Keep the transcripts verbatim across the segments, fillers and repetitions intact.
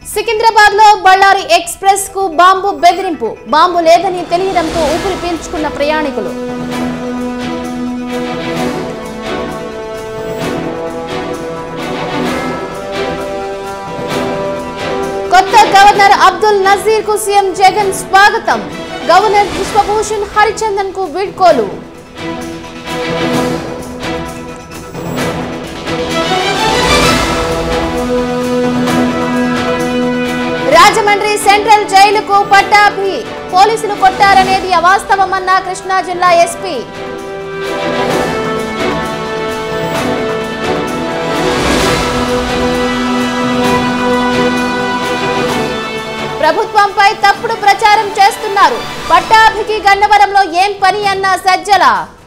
సికింద్రాబాద్ లో బళ్ళారి ఎక్స్ప్రెస్ కు బాంబు బెదిరింపు బాంబు లేదని తెలియడంతో ఊపిరి పీల్చుకున్న ప్రయాణికులు కొత్త గవర్నర్ అబ్దుల్ నజీర్ కు సీఎం జగన్ స్వాగతం గవర్నర్ విశ్వభూషణ్ హరిచందన్ కు వీడ్కోలు రాజమండ్రి సెంట్రల్ జైలుకు పట్టాభి పోలీసులు కొట్టారనేది అవాస్తవమన్న కృష్ణా జిల్లా ఎస్పీ ప్రభుత్వంపై తప్పుడు ప్రచారం చేస్తున్నారు పట్టాభికి గన్నవరంలో ఏం పని అన్న సజ్జల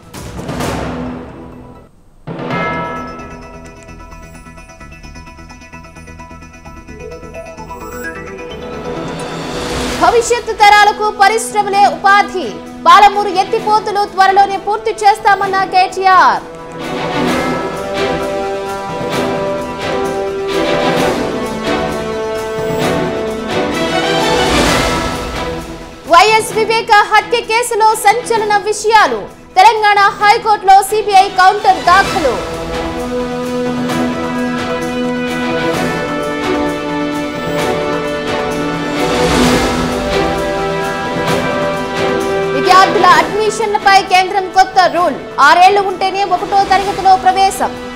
భవిష్యత్తు తరాలకు పరిశ్రమలే ఉపాధి పాలమూరు ఎత్తిపోతులు త్వరలోనే పూర్తి చేస్తామన్న కేటీఆర్ వైఎస్ వివేక హత్య కేసులో సంచలన విషయాలు తెలంగాణ హైకోర్టులో సిబిఐ కౌంటర్ దాఖలు విద్యార్థుల అడ్మిషన్లపై కేంద్రం కొత్త రూల్ ఆరేళ్లు ఉంటేనే ఒకటో తరగతిలో ప్రవేశం